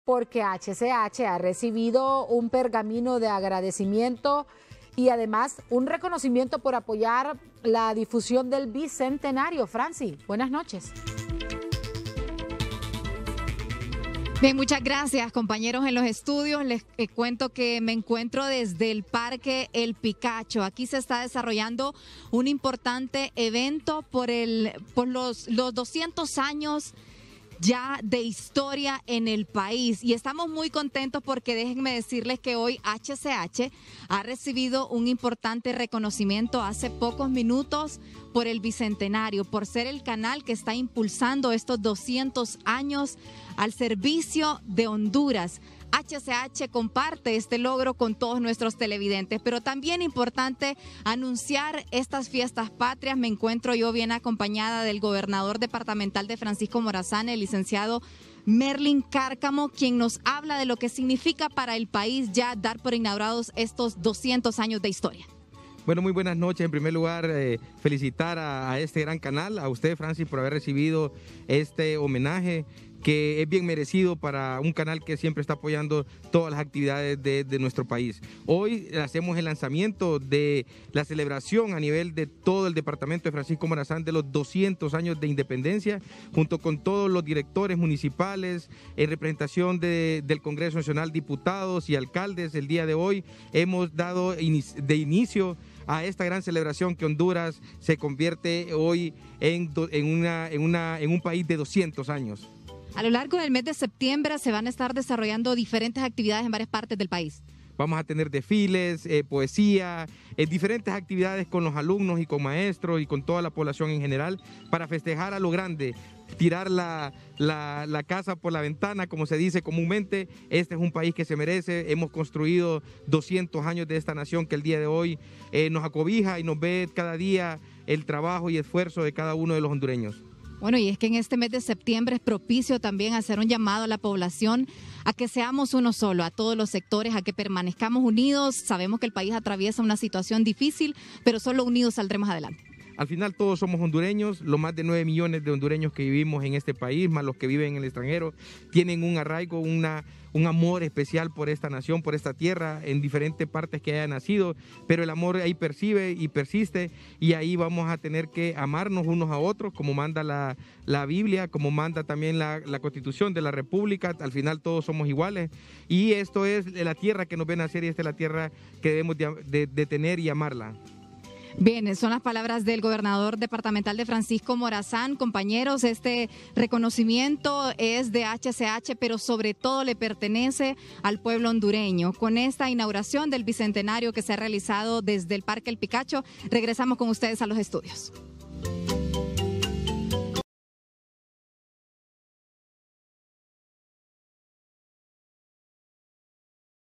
porque HCH ha recibido un pergamino de agradecimiento y además un reconocimiento por apoyar la difusión del Bicentenario. Franci, buenas noches. Bien, muchas gracias, compañeros en los estudios. Les cuento que me encuentro desde el Parque El Picacho. Aquí se está desarrollando un importante evento por los 200 años ya de historia en el país, y estamos muy contentos porque déjenme decirles que hoy HCH ha recibido un importante reconocimiento hace pocos minutos por el Bicentenario, por ser el canal que está impulsando estos 200 años al servicio de Honduras. HCH comparte este logro con todos nuestros televidentes, pero también importante anunciar estas fiestas patrias. Me encuentro yo bien acompañada del gobernador departamental de Francisco Morazán, el licenciado Merlin Cárcamo, quien nos habla de lo que significa para el país ya dar por inaugurados estos 200 años de historia. Bueno, muy buenas noches. En primer lugar, felicitar a este gran canal, a usted, Francis, por haber recibido este homenaje que es bien merecido para un canal que siempre está apoyando todas las actividades de nuestro país. Hoy hacemos el lanzamiento de la celebración a nivel de todo el departamento de Francisco Morazán de los 200 años de independencia, junto con todos los directores municipales, en representación del Congreso Nacional, diputados y alcaldes. El día de hoy hemos dado de inicio a esta gran celebración que Honduras se convierte hoy en un país de 200 años. A lo largo del mes de septiembre se van a estar desarrollando diferentes actividades en varias partes del país. Vamos a tener desfiles, poesía, diferentes actividades con los alumnos y con maestros y con toda la población en general para festejar a lo grande, tirar la casa por la ventana, como se dice comúnmente. Este es un país que se merece. Hemos construido 200 años de esta nación que el día de hoy nos acobija y nos ve cada día el trabajo y esfuerzo de cada uno de los hondureños. Bueno, y es que en este mes de septiembre es propicio también hacer un llamado a la población a que seamos uno solo, a todos los sectores, a que permanezcamos unidos. Sabemos que el país atraviesa una situación difícil, pero solo unidos saldremos adelante. Al final todos somos hondureños, los más de 9 millones de hondureños que vivimos en este país, más los que viven en el extranjero, tienen un arraigo, un amor especial por esta nación, por esta tierra, en diferentes partes que haya nacido, pero el amor ahí percibe y persiste, y ahí vamos a tener que amarnos unos a otros, como manda la Biblia, como manda también la Constitución de la República. Al final todos somos iguales, y esto es la tierra que nos ve nacer, y esta es la tierra que debemos de tener y amarla. Bien, son las palabras del gobernador departamental de Francisco Morazán. Compañeros, este reconocimiento es de HCH, pero sobre todo le pertenece al pueblo hondureño. Con esta inauguración del Bicentenario que se ha realizado desde el Parque El Picacho, regresamos con ustedes a los estudios.